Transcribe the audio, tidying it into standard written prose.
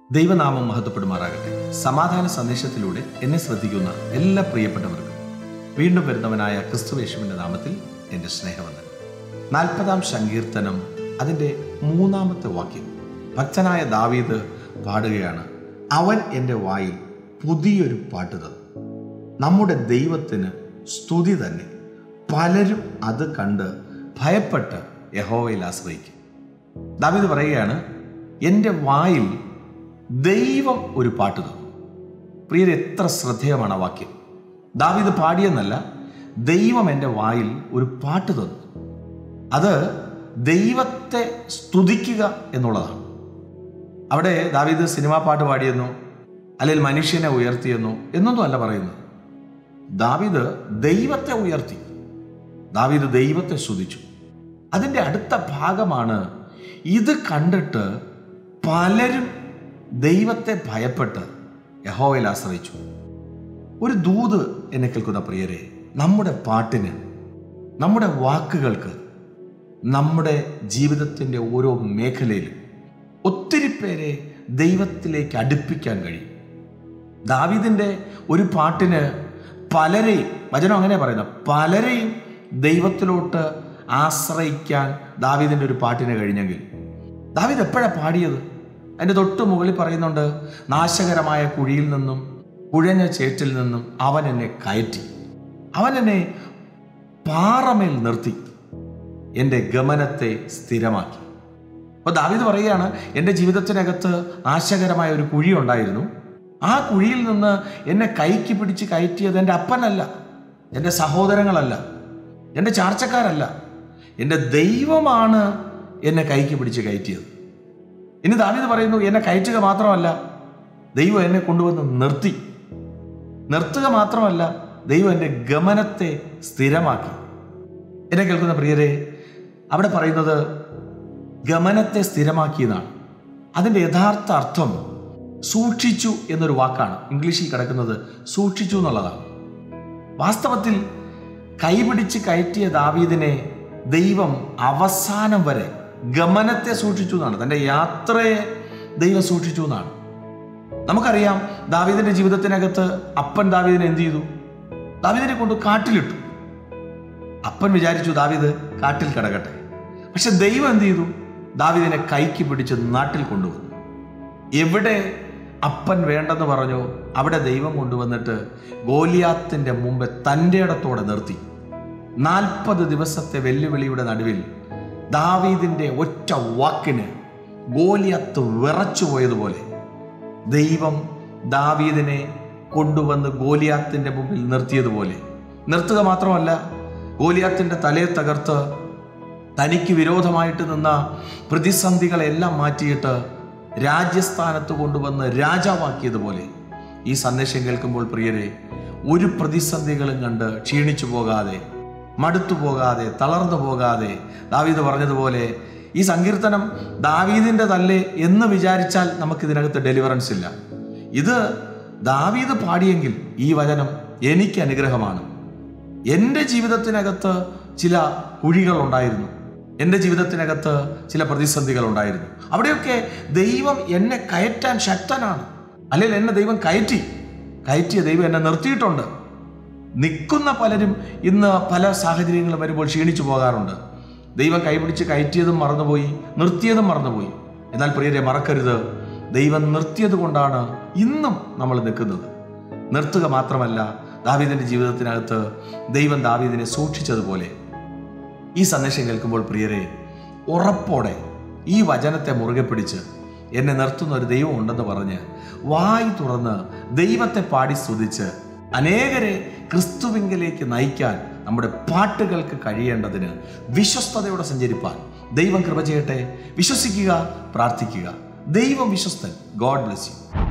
ദൈവനാമം മഹത്വപ്പെടുമാറാകട്ടെ. സമാധാന സന്ദേശത്തിലൂടെ എന്നെ ശ്രദ്ധിക്കുന്ന എല്ലാ പ്രിയപ്പെട്ടവർക്കും വീണ്ടും വരുന്നവനായ ക്രിസ്തുയേശുവിൻ്റെ നാമത്തിൽ എൻ്റെ സ്നേഹവന്ദനം. 40-ാം സങ്കീർത്തനം അതിൻ്റെ 3-ാമത്തെ വാക്യം ഭക്തനായ ദാവീദ് പാടുകയാണ്. അവൻ എൻ്റെ വായിൽ പുതിയൊരു പാട്ട് തന്നു. നമ്മുടെ ദൈവത്തിന് സ്തുതി തന്നെ. പലരും അത് കണ്ട് ഭയപ്പെട്ട് യഹോവയിൽ ആശ്രയിക്കും. ദാവീദ് പറയുകയാണ്, എൻ്റെ വായിൽ ദൈവം ഒരു പാട്ട് തന്നു. പ്രിയരെ, എത്ര ശ്രദ്ധേയമാണ് ആ വാക്യം. ദാവീദ് പാടിയെന്നല്ല, ദൈവം എൻ്റെ വായിൽ ഒരു പാട്ട് തന്നു. അത് ദൈവത്തെ സ്തുതിക്കുക എന്നുള്ളതാണ്. അവിടെ ദാവീദ് സിനിമാ പാട്ട് പാടിയെന്നോ അല്ലെങ്കിൽ മനുഷ്യനെ ഉയർത്തിയെന്നോ എന്നൊന്നും അല്ല പറയുന്നത്. ദാവീദ് ദൈവത്തെ ഉയർത്തി, ദാവീദ് ദൈവത്തെ സ്തുതിച്ചു. അതിൻ്റെ അടുത്ത ഭാഗമാണ്, ഇത് കണ്ടിട്ട് പലരും ദൈവത്തെ ഭയപ്പെട്ട് യഹോവയിൽ ആശ്രയിച്ചു. ഒരു ദൂത് എന്നെ കേൾക്കുന്ന പ്രിയരെ, നമ്മുടെ പാട്ടിന്, നമ്മുടെ വാക്കുകൾക്ക്, നമ്മുടെ ജീവിതത്തിൻ്റെ ഓരോ മേഖലയിലും ഒത്തിരി പേരെ ദൈവത്തിലേക്ക് അടുപ്പിക്കാൻ കഴിയും. ദാവീദിൻ്റെ ഒരു പാട്ടിന് പലരെയും, വചനം അങ്ങനെ പറയുന്നത്, പലരെയും ദൈവത്തിലോട്ട് ആശ്രയിക്കാൻ ദാവീദിൻ്റെ ഒരു പാട്ടിന് കഴിഞ്ഞെങ്കിൽ, ദാവീദ് എപ്പോഴാണ് പാടിയത്? അതിൻ്റെ തൊട്ട് മുകളിൽ പറയുന്നുണ്ട്, നാശകരമായ കുഴിയിൽ നിന്നും കുഴഞ്ഞ ചേറ്റിൽ നിന്നും അവൻ എന്നെ കയറ്റി, അവൻ എന്നെ പാറമേൽ നിർത്തി, എൻ്റെ ഗമനത്തെ സ്ഥിരമാക്കി. അപ്പോൾ ദാവീദ് പറയുകയാണ്, എൻ്റെ ജീവിതത്തിനകത്ത് നാശകരമായ ഒരു കുഴി ഉണ്ടായിരുന്നു. ആ കുഴിയിൽ നിന്ന് എന്നെ കൈക്ക് പിടിച്ച് കയറ്റിയത് എൻ്റെ അപ്പനല്ല, എൻ്റെ സഹോദരങ്ങളല്ല, എൻ്റെ ചാർച്ചക്കാരല്ല, എൻ്റെ ദൈവമാണ് എന്നെ കൈക്ക് പിടിച്ച് കയറ്റിയത്. ഇനി ദാവീദ് പറയുന്നു, എന്നെ കയറ്റുക മാത്രമല്ല, ദൈവം എന്നെ കൊണ്ടുവന്ന് നിർത്തി. നിർത്തുക മാത്രമല്ല, ദൈവം എൻ്റെ ഗമനത്തെ സ്ഥിരമാക്കി. എന്നെ കേൾക്കുന്ന പ്രിയരെ, അവിടെ പറയുന്നത് ഗമനത്തെ സ്ഥിരമാക്കിയതാണ്. അതിൻ്റെ യഥാർത്ഥ അർത്ഥം സൂക്ഷിച്ചു എന്നൊരു വാക്കാണ്. ഇംഗ്ലീഷിൽ കിടക്കുന്നത് സൂക്ഷിച്ചു എന്നുള്ളതാണ്. വാസ്തവത്തിൽ കൈപിടിച്ച് കയറ്റിയ ദാവീദിനെ ദൈവം അവസാനം വരെ ഗമനത്തെ സൂക്ഷിച്ചു എന്നാണ്, തൻ്റെ യാത്രയെ ദൈവം സൂക്ഷിച്ചു എന്നാണ്. നമുക്കറിയാം, ദാവീദിന്റെ ജീവിതത്തിനകത്ത് അപ്പൻ ദാവീദിനെ എന്ത് ചെയ്തു? ദാവീദിനെ കൊണ്ട് കാട്ടിലിട്ടു. അപ്പൻ വിചാരിച്ചു ദാവീദ് കാട്ടിൽ കിടക്കട്ടെ. പക്ഷെ ദൈവം എന്ത് ചെയ്തു? ദാവീദിനെ കൈക്ക് പിടിച്ച് നാട്ടിൽ കൊണ്ടുവന്നു. എവിടെ അപ്പൻ വേണ്ടെന്ന് പറഞ്ഞോ അവിടെ ദൈവം കൊണ്ടുവന്നിട്ട് ഗോലിയാത്തിന്റെ മുമ്പ് തൻ്റെ ഇടത്തോടെ നിർത്തി. 40 ദിവസത്തെ വെല്ലുവിളിയുടെ നടുവിൽ ദാവീദിന്റെ ഒറ്റ വാക്കിന് ഗോലിയാത്ത് വിറച്ചു പോയതുപോലെ ദൈവം ദാവീദിനെ കൊണ്ടുവന്ന് ഗോലിയാത്തിന്റെ മുമ്പിൽ നിർത്തിയതുപോലെ, നിർത്തുക മാത്രമല്ല, ഗോലിയാത്തിന്റെ തലയെ തകർത്ത് തനിക്ക് വിരോധമായിട്ട് നിന്ന പ്രതിസന്ധികളെല്ലാം മാറ്റിയിട്ട് രാജ്യസ്ഥാനത്ത് കൊണ്ടുവന്ന് രാജാവാക്കിയതുപോലെ, ഈ സന്ദേശം കേൾക്കുമ്പോൾ പ്രിയരെ, ഒരു പ്രതിസന്ധികളും കണ്ട് ക്ഷീണിച്ചു പോകാതെ, മടുത്തു പോകാതെ, തളർന്നു പോകാതെ, ദാവീദ് പറഞ്ഞതുപോലെ, ഈ സങ്കീർത്തനം ദാവീദിൻ്റെ തല്ലേ എന്ന് വിചാരിച്ചാൽ നമുക്കിതിനകത്ത് ഡെലിവറൻസ് ഇല്ല. ഇത് ദാവീദ് പാടിയെങ്കിൽ ഈ വചനം എനിക്ക് അനുഗ്രഹമാണ്. എൻ്റെ ജീവിതത്തിനകത്ത് ചില കുഴികൾ ഉണ്ടായിരുന്നു, എൻ്റെ ജീവിതത്തിനകത്ത് ചില പ്രതിസന്ധികൾ ഉണ്ടായിരുന്നു. അവിടെയൊക്കെ ദൈവം എന്നെ കയറ്റാൻ ശക്തനാണ്. അല്ലെങ്കിൽ എന്നെ ദൈവം കയറ്റിയ ദൈവം എന്നെ നിർത്തിയിട്ടുണ്ട്. നിൽക്കുന്ന പലരും ഇന്ന് പല സാഹചര്യങ്ങളും വരുമ്പോൾ ക്ഷീണിച്ചു പോകാറുണ്ട്. ദൈവം കൈപിടിച്ച് കയറ്റിയതും മറന്നുപോയി, നിർത്തിയതും മറന്നുപോയി. എന്നാൽ പ്രിയരെ, മറക്കരുത്, ദൈവം നിർത്തിയത് കൊണ്ടാണ് ഇന്നും നമ്മൾ നിൽക്കുന്നത്. നിർത്തുക മാത്രമല്ല, ദാവീദിന്റെ ജീവിതത്തിനകത്ത് ദൈവം ദാവീദിനെ സൂക്ഷിച്ചതുപോലെ ഈ സന്ദേശം കേൾക്കുമ്പോൾ പ്രിയരെ, ഉറപ്പോടെ ഈ വചനത്തെ മുറുകെ പിടിച്ച് എന്നെ നിർത്തുന്ന ഒരു ദൈവം ഉണ്ടെന്ന് പറഞ്ഞ് വായി തുറന്ന് ദൈവത്തെ പാടി സ്തുതിച്ച് അനേകരെ ക്രിസ്തുവിങ്കലേക്ക് നയിക്കാൻ നമ്മുടെ പാട്ടുകൾക്ക് കഴിയേണ്ടതിന് വിശ്വസ്തയോടെ സഞ്ചരിപ്പാൻ ദൈവം കൃപ ചെയ്യട്ടെ. വിശ്വസിക്കുക, പ്രാർത്ഥിക്കുക. ദൈവം വിശ്വസ്തൻ. God bless U.